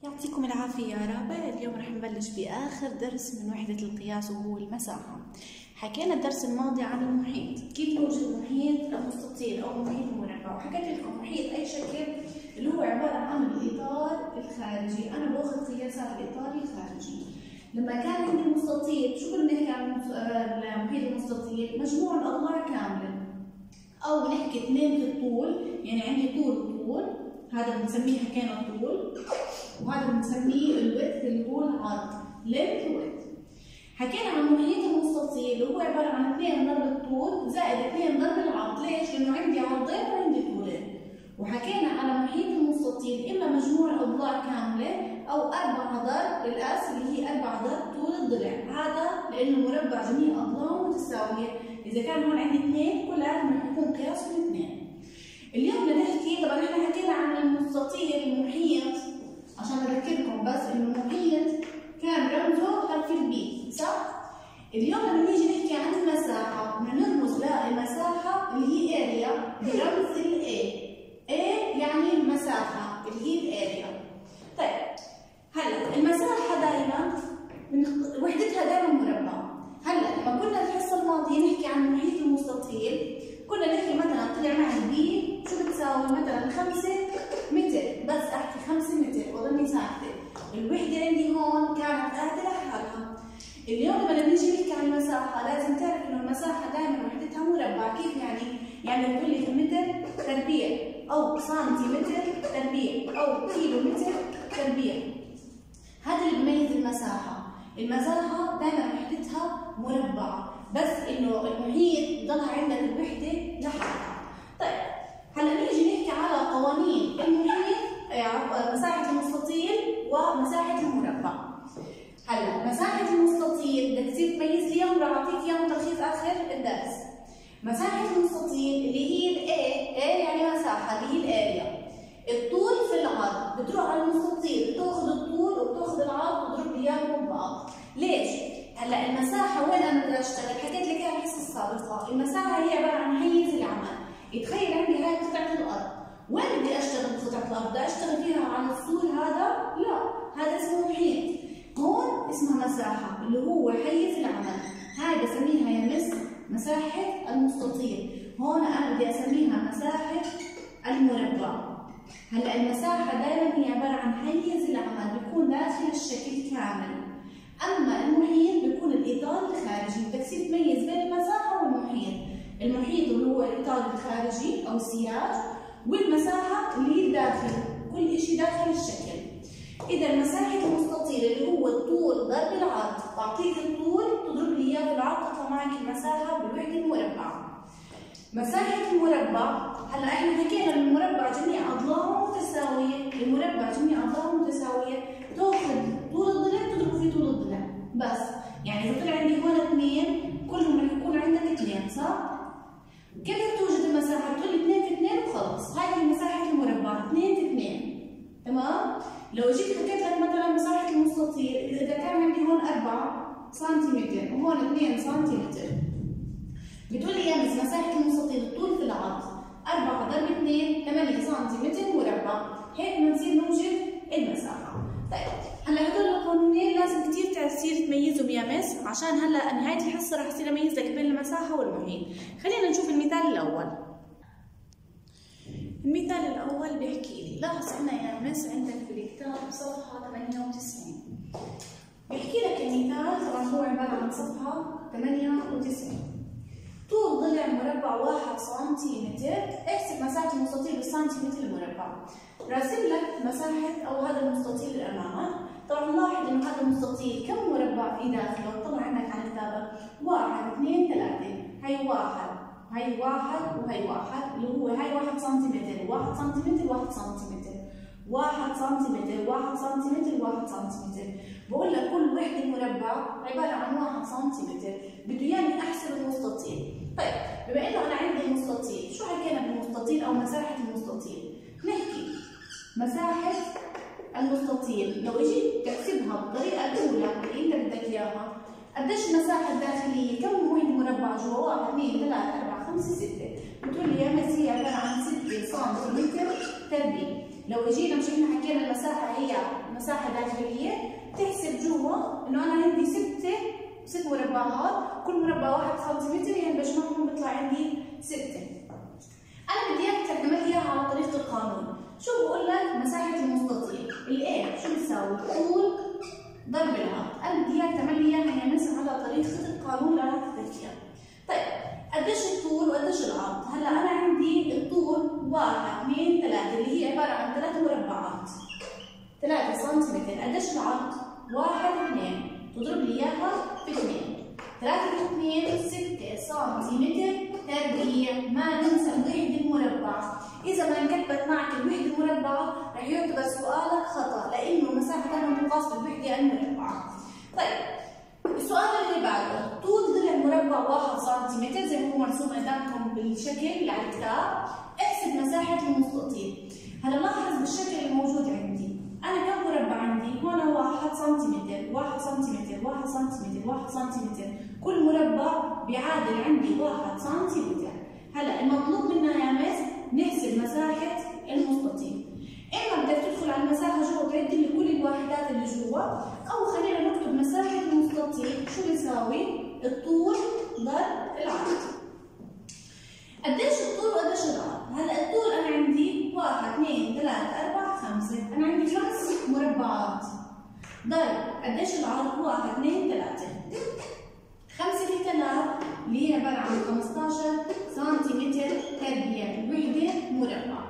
يعطيكم العافية يا رابع. اليوم رح نبلش بآخر درس من وحدة القياس وهو المساحة. حكينا الدرس الماضي عن المحيط، كيف يوجد محيط مستطيل أو محيط مربع، وحكيت لكم محيط أي شكل اللي هو عبارة عن الإطار الخارجي. أنا باخذ قياسات الإطار الخارجي. لما كان عندي مستطيل، شو كنا نحكي عن المحيط المستطيل؟ مجموع الأضلاع كاملة، أو نحكي اثنين في الطول، يعني عندي طول هذا بنسميه حكينا الطول، وهذا بنسميه الويدث اللي هو العرض، لينث ويدث. حكينا عن المحيط المستطيل اللي هو عبارة عن 2 ضرب الطول زائد 2 ضرب العرض. ليش؟ لأنه عندي عرضين وعندي طولين. وحكينا على محيط المستطيل إما مجموع الأضلاع كاملة أو 4 ضرب الأس اللي هي 4 ضرب طول الضلع، هذا لأنه مربع جميع أضلاعه متساوية. إذا كان هون عندي 2 كلهم رح يكون قياسهم 2. اليوم بدنا نحكي، طبعا احنا حكينا عن المستطيل المحيط عشان اذكركم بس انه المحيط كان رمزه حرف البي، صح؟ اليوم لما نيجي نحكي عن المساحة بدنا نرمز للمساحة اللي هي اريا برمز الاي. اي يعني المساحة اللي هي الاريا. طيب هلا المساحة دائما وحدتها دائما مربع. هلا لما كنا الحصة الماضية نحكي عن المحيط المستطيل كنا نحكي مثلا طلع معي بي شو بتساوي مثلا 5 متر، بس احكي 5 متر واضلني ساكته. الوحده عندي هون كانت قاعده لحالها. اليوم لما نيجي نحكي عن المساحه لازم تعرف انه المساحه دائما وحدتها مربع. كيف يعني؟ يعني بتقول لي متر تربيع او سنتيمتر تربيع او كيلو متر تربيع. هذا اللي بيميز المساحه. المساحه دائما وحدتها مربع، بس انه المحيط ضلها عندك الوحده لحالها. طيب هلا نيجي نحكي على قوانين المحيط، مساحه المستطيل ومساحه المربع. هلا مساحه المستطيل بدك تصير تميز لي اياهم، راح اعطيك اياهم تلخيص اخر الدرس. مساحه المستطيل اللي هي الاي، يعني مساحه اللي هي الاريا. الطول في العرض، بتروح على المستطيل بتاخذ الطول وبتاخذ العرض وتضرب اياهم ببعض. ليش؟ هلا المساحة وين أنا بدي أشتغل؟ حكيت لك إياها الحصة السابقة، المساحة هي عبارة عن حيز العمل. يتخيل عندي هاي قطعة الأرض، وين بدي أشتغل بقطعة الأرض؟ بدي أشتغل فيها على السور هذا؟ لا، هذا اسمه محيط. هون اسمها مساحة اللي هو حيز العمل، هاي بسميها يا مس مساحة المستطيل، هون أنا بدي أسميها مساحة المربع. هلا المساحة دائما هي عبارة عن حيز العمل بيكون داخل الشكل كامل. أما المحيط بيكون الإطار الخارجي. بدك تصير تميز بين المساحة والمحيط. المحيط اللي هو الإطار الخارجي أو السياج، والمساحة اللي هي الداخل، كل شيء داخل الشكل. إذا مساحة المستطيل اللي هو الطول ضرب العرض، بعطيك الطول تضرب لي إياه بالعرض تطلع معك المساحة بالوحدة المربعة. مساحة المربع، هلا احنا حكينا المربع جميع أضلاعه متساوية، المربع جميع أضلاعه متساوية، تاخذ طول الضلع تضرب في طول الضلع، بس يعني إذا طلع عندي هون 2 كلهم رح يكون عندك 2، صح؟ كيف توجد المساحة؟ بتقول لي 2 في 2 وخلص، هاي هي مساحة المربع 2 في 2، تمام؟ لو جيت حكيت لك مثلا مساحة المستطيل، إذا كان عندي هون 4 سنتيمتر وهون 2 سنتيمتر، بتقول لي يا مس مساحة المستطيل الطول في العرض 4 ضرب 2 8 سنتيمتر مربع، هيك بنصير نوجد المساحة. طيب هلا هدول القانونين لازم كثير تصير تميزهم يا مس، عشان هلا نهاية الحصة رح اصير اميز لك بين المساحة والمحيط. خلينا نشوف المثال الأول. المثال الأول بيحكي لي، لاحظ هنا يا مس عندك في الكتاب صفحة 98. بيحكي لك المثال، طبعا هو عبارة عن صفحة 98. طول ضلع مربع 1 سنتيمتر، احسب مساحة المستطيل بالسنتيمتر المربع. راسم لك مساحة أو هذا المستطيل اللي أمامك. طبعا لاحظ إنه هذا المستطيل كم مربع في داخله؟ طلع عندك على كتابك 1 2 3، هي 1 هي 1 وهي 1 اللي هو هي 1 سنتيمتر 1 سنتيمتر 1 سنتيمتر 1 سنتيمتر 1 سنتيمتر 1 سنتيمتر. بقول لك كل وحدة مربع عبارة عن 1 سنتيمتر، بده ياني أحسب المستطيل. طيب بما إنه أنا عندي مستطيل، شو حكينا بالمستطيل أو مساحة المستطيل؟ نحكي مساحة المستطيل لو اجيت تحسبها بالطريقة الأولى اللي أنت بدك إياها، قديش المساحة الداخلية؟ كم وحدة مربع جوا؟ 1 2 3 4 5 6. بتقول لي يا مس هي عبارة عن 6 سنتيمتر تربيع. لو اجينا مش احنا حكينا المساحه هي مساحه داخليه، تحسب جوا انه انا عندي ست مربعات، كل مربع 1 سنتيمتر، يعني بجمعهم بيطلع عندي 6. انا بدي اياك تعمل اياها على طريقه القانون. شو بقول لك؟ مساحه المستطيل الايه شو بتساوي؟ طول ضرب العرض. انا بدي اياك تعمل اياها يا مس على طريقه القانون اللي راح تحكيها. طيب قديش الطول وقديش العرض؟ هلا انا عندي الطول 1 2 3 اللي هي عباره عن 3 مربعات 3 سنتيمتر. قديش العرض؟ 1 2 تضرب لي اياها في 2. 3 في 2 6 سنتيمتر تربيع. ما ننسى الوحده المربعه، اذا ما انكتبت معك الوحده المربعه رح يعتبر سؤالك خطا، لانه المساحه دائما تقاس بالوحده المربعه. طيب السؤال اللي بعده، طول ضلع مربع 1 سنتيمتر زي ما هو مرسوم قدامكم بالشكل اللي على الكتاب. احسب مساحه المستطيل. هلا لاحظ بالشكل الموجود عندي انا كم مربع عندي؟ هون 1 سنتيمتر 1 سنتيمتر 1 سنتيمتر 1 سنتيمتر، كل مربع بيعادل عندي 1 سنتيمتر. هلا المطلوب منا يا مس نحسب مساحه المستطيل. اما بدك تدخل على المساحه جوا تعد لي كل الوحدات اللي جوا، او خلينا نكتب مساحه المستطيل شو بيساوي؟ الطول ضرب العرض. قديش الطول وقديش العرض؟ هلا الطول انا عندي 1 2 3 4 5، انا عندي 5 مربعات. ضرب قديش العرض؟ 1 2 3 5 في 3 اللي هي عباره عن 15 سنتيمتر تربيع، الوحده مربع.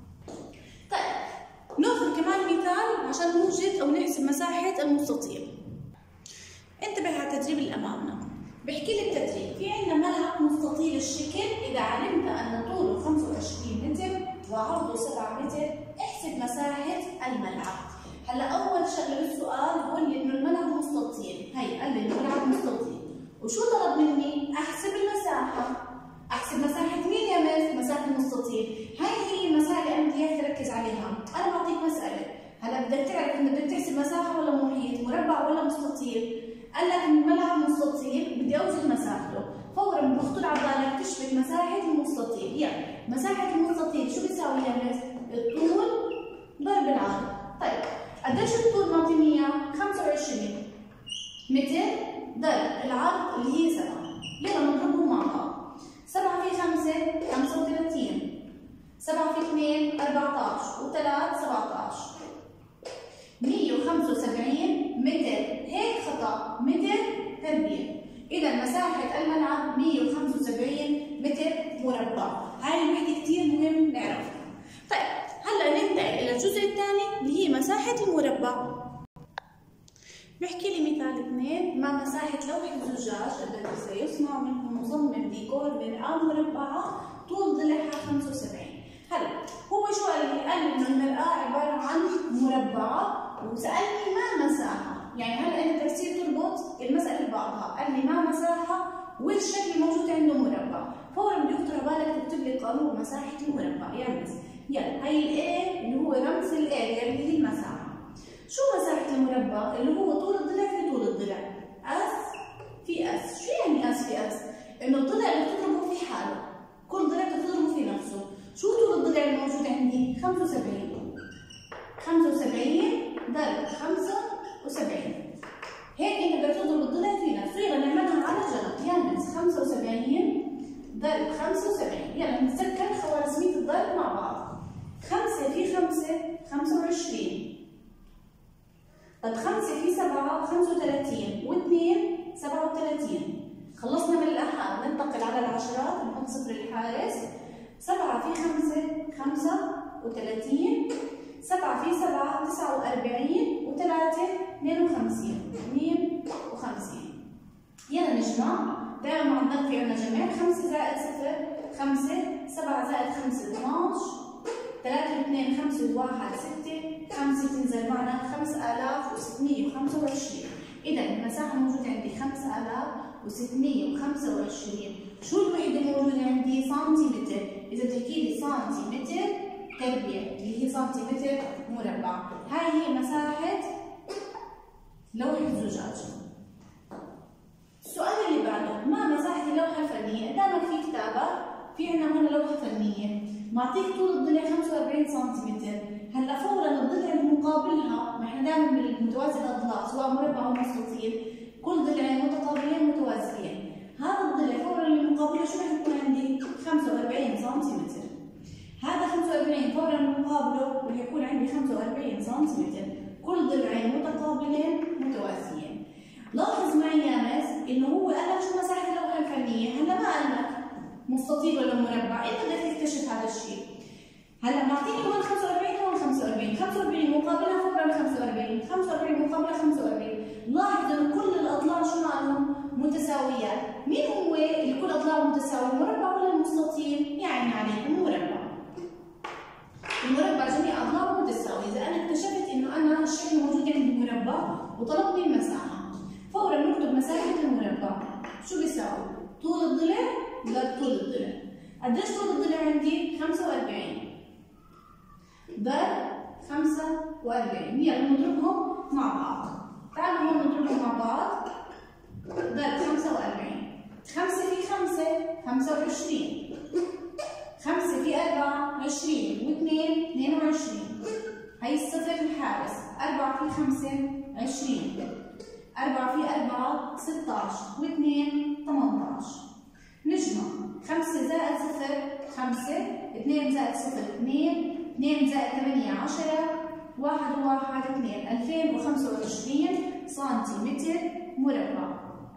طيب ناخذ كمان مثال عشان نوجد او نحسب مساحه المستطيل. انتبه على التدريب اللي امامنا. بحكي لي التدريب، في عندنا ملعب مستطيل الشكل، اذا علمت ان طوله 25 متر وعرضه 7 متر احسب مساحه الملعب. هلا اول شغله بالسؤال بقول لي انه الملعب مستطيل، هي قال لي الملعب مستطيل، وشو طلب مني؟ احسب المساحه. احسب مساحه مين يا مس؟ مساحه المستطيل. هي المساله اللي انا بدي اياك تركز عليها. انا بعطيك مساله، هلا بدك تعرف انت بدك تحسب مساحه ولا محيط، مربع ولا مستطيل. قال لك الملعب مستطيل بدي اوزن مساحته، فورا بخطر على بالك تشبك مساحه المستطيل. يعني مساحه المستطيل شو بيساوي يا مس؟ الطول ضرب العرض. طيب قديش الطول معطيني اياه؟ 25 متر ضرب العرض اللي هي 7. يلا نضربهم مع بعض. 7 في 5 35، 7 في 2 14 و3 17، 175 متر. هيك خطأ، متر تربيع. إذا مساحة الملعب 175 متر مربع. هاي الوحدة كثير مهم نعرفها. طيب هلا ننتقل إلى الجزء الثاني اللي هي مساحة المربع. بحكي لي مثال 2 مع مساحة لوح الزجاج الذي سيصنع منه مصمم ديكور مرآة مربعة طول ضلعها 75. هلا هو شو قال لي؟ قال لي إنه المرآة عبارة عن مربعة وسألني ما مساحة، يعني هلا أنت بدك تصير تربط المسألة ببعضها، قال لي ما مساحة والشكل الموجود عنده مربع، فورا بده يخطر على بالك تكتب لي قانون مساحة المربع. يعني بس يلا هي الA اللي هو رمز الاريا اللي هي المساحة. شو مساحة المربع؟ اللي هو طول الضلع في طول الضلع، اس في اس. شو يعني اس في اس؟ إنه الضلع اللي بتضربه في حاله، كل ضلع بتضربه في نفسه. شو طول الضلع الموجود عندي؟ 75. 75 ضرب 75. هيك انت بدك تضرب الضلع في نفسه. يلا نعملها على جنب. يا ناس 75 ضرب 75. يلا نتذكر خوارزمية الضرب مع بعض. 5 في 5 25. طيب 5 في 7 35 و2 37. خلصنا من الأحاد ننتقل على العشرات، نحط صفر الحارس. 7 في 5 35، 7 في 7 49 و3 52. 52. يلا نجمع. دائما مع الضرب في عندنا جمع. 5 زائد 0 5، 7 زائد 5 12، 3 و2 5 و1 6، 5 تنزل معنا 5625. إذا المساحة الموجودة عندي 5625. شو الوحدة الموجودة عندي؟ سنتيمتر. إذا بتحكي لي سنتيمتر تربيع اللي هي سنتيمتر مربع. هاي هي مساحة لوح الزجاج. السؤال اللي بعده، ما مساحة اللوحة الفنية؟ قدامك في كتابة، في عندنا هون لوحة فنية. معطيك طول الضلع 45 سنتيمتر. هلا فورا الضلع المقابلها، ما احنا دائما بالمتوازي الاضلاع سواء مربع او مستطيل كل ضلعين متقابلين متوازيين. هذا الضلع فورا المقابله شو رح يكون عندي؟ 45 سنتيمتر. هذا 45 فورا المقابله رح يكون عندي 45 سنتيمتر. كل ضلعين متقابلين متوازيين. لاحظ معي يا ناس انه هو قال لك شو مساحه اللوحه الفنيه، هلا ما قال لك مستطيل ولا مربع، انت بدك تكتشف هذا الشيء. هلا معطيني هون 45 هون 45، 45 مقابلها فورا 45، 45 مقابلها 45. لاحظ انه كل الاضلاع شو مالهم؟ متساويات. مين هو اللي كل اضلاعه متساوي؟ المربع ولا المستطيل؟ يعني عليكم المربع. المربع جميع اضلاعه متساويه. اذا انا اكتشفت انه انا الشكل موجود عندي مربع وطلبني المساحه، فورا نكتب مساحه المربع. شو بيساوي؟ طول الضلع ضرب طول الضلع. قديش طول الضلع عندي؟ 45 ضرب 45. يلا نضربهم مع بعض. تعالوا هون نضربهم مع بعض. ضرب 45. 5 في 5 25. 5 في 4 20 و2 22. هي الصفر الحارس. 4 في 5 20. 4 في 4 16 و2 18. نجمع 5 زائد 0 5، 2 زائد 0 2، 2 زائد 8 10، 1 و1 2. 2025 سنتيمتر مربع.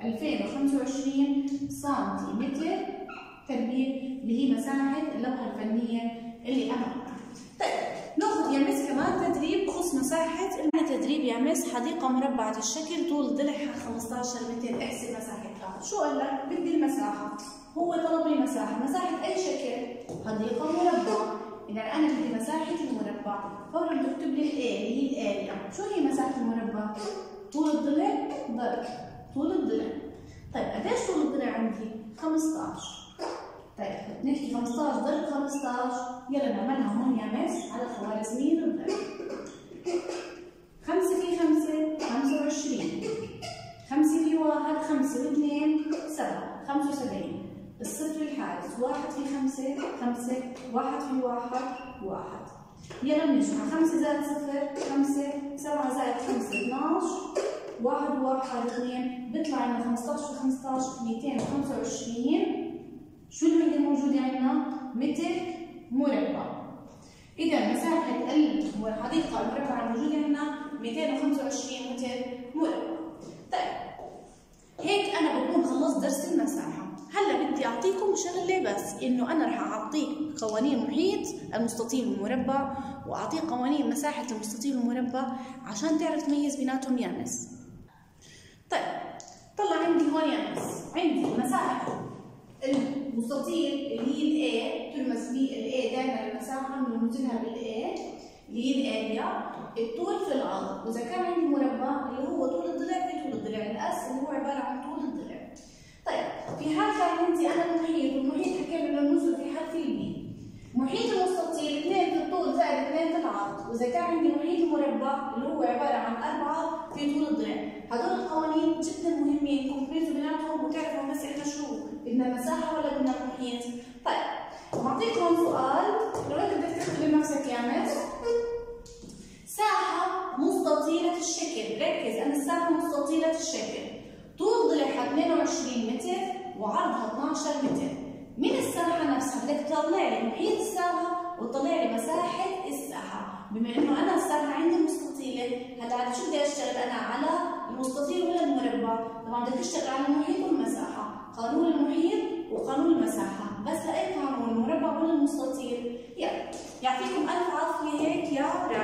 2025 سنتيمتر تربيع اللي هي مساحة اللوحة الفنية اللي أمامنا. طيب ناخذ يا مس كمان تدريب بخص مساحة. تدريب يا مس حديقة مربعة الشكل طول ضلعها 15 متر، احسب مساحتها. شو قال لك؟ بدي المساحة. هو طلب لي مساحة أي شكل؟ حديقة مربعة. إذا أنا بدي مساحة المربع، فورا بكتب لي الA اللي هي الآريا. شو هي مساحة المربع؟ طول الضلع ضرب طول الضلع. طيب قديش طول الضلع عندي؟ 15. طيب نحكي 15 ضرب 15. يلا نعملها هون يا مس على خوارزمية الضرب. 5 في 5 25. 5 في 1 5 و2 7 75. الصفر الحارس. 1 في 5 5، 1 في 1 1. يلا بنجمع 5 زائد 0 5، 7 زائد 5 12، 1 و1 2. بيطلع عندنا 15 في 15 225. شو الوحدة الموجودة عندنا؟ متر مربع. إذا مساحة الحديقة المربعة الموجودة عندنا 225 متر مربع. طيب هيك أنا بكون خلصت درس المساحة. هلا بدي أعطيكم شغلة بس، إنه أنا رح أعطيك قوانين محيط المستطيل والمربع، وأعطيك قوانين مساحة المستطيل والمربع عشان تعرف تميز بيناتهم يا مس. طيب طلع عندي هون يا مس، عندي مساحة المستطيل اللي هي الA، ترمز ب الA دائما المساحة بنرمزلها بالA اللي هي الاريا. الطول في العرض. وإذا كان عندي مربع اللي هو طول الضلع في طول الضلع، الأس اللي هو عبارة عن طول الضلع. طيب في حال كان عندي أنا المحيط، والمحيط حكينا إنه ننزل في حال في البي. محيط المستطيل 2 في الطول زائد 2 في العرض. وإذا كان عندي محيط المربع اللي هو عبارة عن 4 في طول الضلع. هدول القوانين جدا مهمين انكم تميزوا بيناتهم وتعرفوا بس احنا شو بدنا المساحة ولا بدنا المحيط. طيب بعطيكم سؤال لو انت بدك تختبر نفسك يا مس. ساحة مستطيلة الشكل، ركز أنا الساحة مستطيلة الشكل، طول ضلعها 22 متر وعرضها 12 متر. من الساحة نفسها بدك تطلع لي محيط الساحة وتطلع لي مساحة الساحة. بما إنه أنا الساحة عندي مستطيلة، هلا على شو بدي أشتغل أنا؟ على المستطيل ولا المربع؟ طبعا بدك تشتغل على المحيط والمساحة، قانون المحيط وقانون المساحة. بس لأي قانون؟ المربع ولا المستطيل؟ يلا يعطيكم ألف عافية هيك يا رب.